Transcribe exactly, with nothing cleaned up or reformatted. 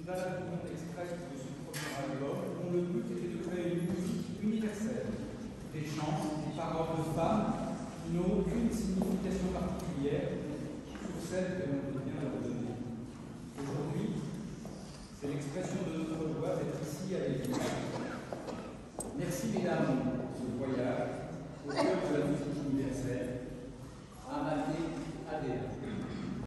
la découverte express de ce premier album, dont le but était de créer une musique universelle, des chants, des paroles de femmes qui n'ont aucune signification particulière sur celle que l'on veut bien leur donner. Aujourd'hui, c'est l'expression de notre joie d'être ici à l'église. Merci mesdames pour ce voyage au cœur de la musique universelle. Amate, Adea.